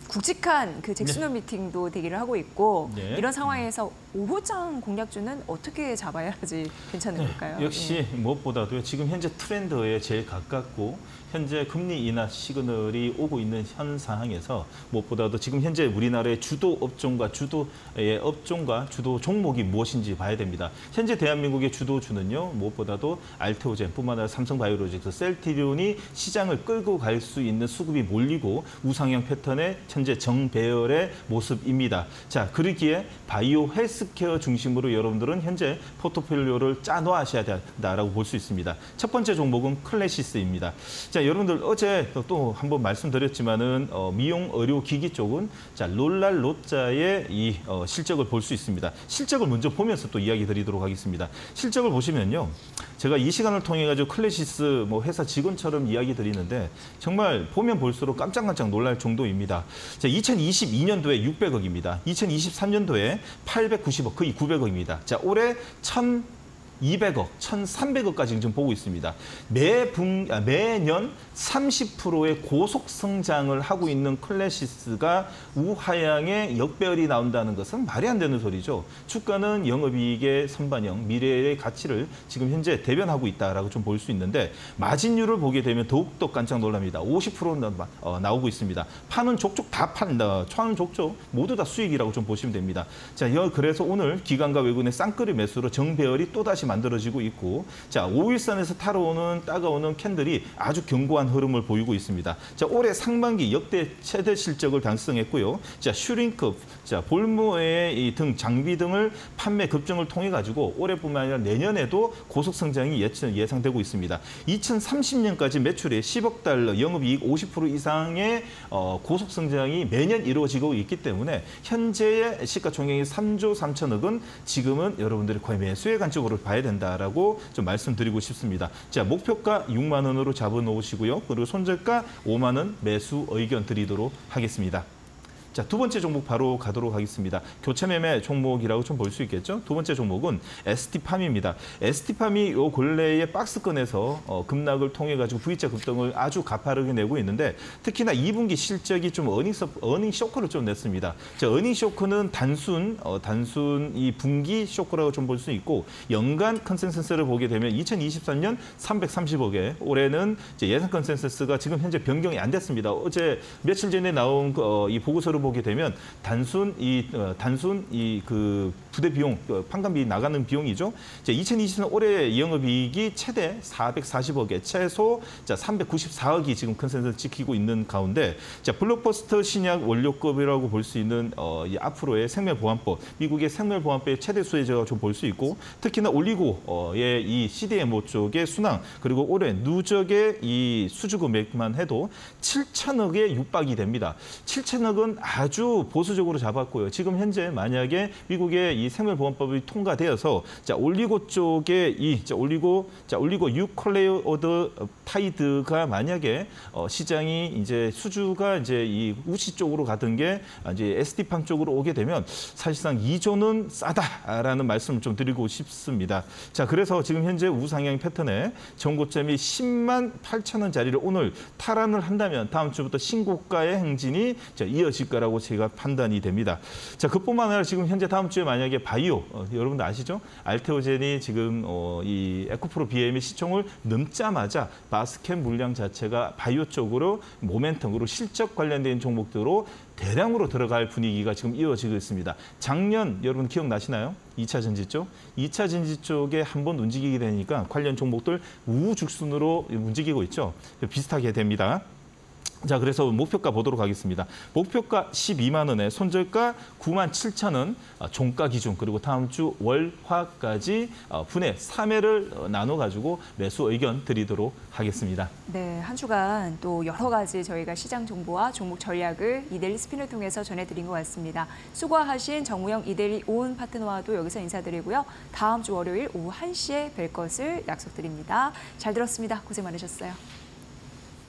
굵직한 그 잭슨홀 미팅도 대기를 하고 있고 이런 상황에서 5호장 공략주는 어떻게 잡아야지 괜찮은 걸까요? 역시 무엇보다도 지금 현재 트렌드에 제일 가깝고 현재 금리 인하 시그널이 오고 있는 현 상황에서 무엇보다도 지금 현재 우리나라의 주도 업종과 주도 종목이 무엇인지 봐야 됩니다. 현재 대한민국의 주도주는요, 무엇보다도 알테오젠뿐만 아니라 삼성바이오로직스, 셀트리온이 시장을 끌고 갈 수 있는 수급이 몰리고 우상향 패턴의 현재 정배열의 모습입니다. 자, 그러기에 바이오 헬스케어 중심으로 여러분들은 현재 포트폴리오를 짜놓으셔야 된다라고 볼 수 있습니다. 첫 번째 종목은 클래시스입니다. 자, 여러분들 어제 또 한번 말씀드렸지만은 미용 의료 기기 쪽은 자, 롤랄로자의 이 실적을 볼 수 있습니다. 실적을 먼저 보면서 또 이야기 드리도록 하겠습니다. 실적을 보시면요, 제가 이 시간을 통해 가지고 클래시스 회사 직원처럼 이야기 드리는데 정말 보면 볼수록 깜짝깜짝 놀랄 정도입니다. 자, 2022년도에 600억입니다. 2023년도에 890억, 거의 900억입니다. 자, 올해 1,200억, 1,300억까지 지금 보고 있습니다. 매년 30%의 고속 성장을 하고 있는 클래시스가 우하향의 역배열이 나온다는 것은 말이 안 되는 소리죠. 주가는 영업이익의 선반영, 미래의 가치를 지금 현재 대변하고 있다라고 좀 볼 수 있는데 마진율을 보게 되면 더욱더 깜짝 놀랍니다. 50% 나오고 있습니다. 파는 족족 다 판다. 파는 족족 모두 다 수익이라고 좀 보시면 됩니다. 자, 그래서 오늘 기관과 외국인의 쌍끌이 매수로 정배열이 또다시 만들어지고 있고, 자, 5일선에서 타러오는 따가오는 캔들이 아주 견고한 흐름을 보이고 있습니다. 자, 올해 상반기 역대 최대 실적을 달성했고요. 자, 슈링크, 자, 볼모의 등 장비 등을 판매 급증을 통해 가지고 올해뿐만 아니라 내년에도 고속 성장이 예상되고 있습니다. 2030년까지 매출이 10억 달러, 영업이익 50% 이상의 고속 성장이 매년 이루어지고 있기 때문에 현재의 시가총액이 3조 3천억은 지금은 여러분들이 거의 매수의 관점으로 봐야 된다라고 좀 말씀드리고 싶습니다. 자, 목표가 6만 원으로 잡아놓으시고요. 그리고 손절가 5만 원 매수 의견 드리도록 하겠습니다. 자, 두 번째 종목 바로 가도록 하겠습니다. 교체 매매 종목이라고 좀 볼 수 있겠죠. 두 번째 종목은 ST팜입니다. ST팜이 요 근래에 박스권에서 급락을 통해 가지고 V자 급등을 아주 가파르게 내고 있는데 특히나 2분기 실적이 좀 어닝 쇼크를 좀 냈습니다. 자, 어닝 쇼크는 단순 이 분기 쇼크라고 좀 볼 수 있고 연간 컨센서스를 보게 되면 2023년 330억에 올해는 이제 예상 컨센서스가 지금 현재 변경이 안 됐습니다. 어제 며칠 전에 나온 이 보고서를 보게 되면 단순 그 부대 비용, 판관비 나가는 비용이죠. 2020년 올해 영업이익이 최대 440억에 최소 394억이 지금 컨센서스 지키고 있는 가운데 자, 블록버스터 신약 원료급이라고 볼 수 있는 이 앞으로의 생명보험법, 미국의 생명보험법의 최대 수혜자가 좀 볼 수 있고 특히나 올리고의 이 CDMO 쪽의 순항 그리고 올해 누적의 이 수주 금액만 해도 7천억에 육박이 됩니다. 7천억은 아주 보수적으로 잡았고요. 지금 현재 만약에 미국의 이 생명보험법이 통과되어서 자, 올리고 쪽에 올리고 유콜레오드 타이드가 만약에 시장이 이제 수주가 이제 이 우시 쪽으로 가던 게 이제 ST팜 쪽으로 오게 되면 사실상 2조는 싸다라는 말씀을 좀 드리고 싶습니다. 자, 그래서 지금 현재 우상향 패턴에 전고점이 10만 8천 원짜리를 오늘 탈환을 한다면 다음 주부터 신고가의 행진이 이어질 거라고 제가 판단이 됩니다. 자, 그뿐만 아니라 지금 현재 다음 주에 만약에 바이오, 여러분들 아시죠? 알테오젠이 지금 이 에코프로 BM의 시총을 넘자마자 바스켓 물량 자체가 바이오 쪽으로 모멘텀으로 실적 관련된 종목들로 대량으로 들어갈 분위기가 지금 이어지고 있습니다. 작년 여러분 기억나시나요? 2차 전지 쪽? 2차 전지 쪽에 한번 움직이게 되니까 관련 종목들 우후죽순으로 움직이고 있죠. 비슷하게 됩니다. 자, 그래서 목표가 보도록 하겠습니다. 목표가 12만 원에 손절가 9만 7천 원, 종가 기준 그리고 다음 주 월화까지 분해 3회를 나눠가지고 매수 의견 드리도록 하겠습니다. 네, 한 주간 또 여러 가지 저희가 시장 정보와 종목 전략을 이데일리 스핀을 통해서 전해드린 것 같습니다. 수고하신 정우영 이데일리 온 파트너와도 여기서 인사드리고요. 다음 주 월요일 오후 1시에 뵐 것을 약속드립니다. 잘 들었습니다. 고생 많으셨어요.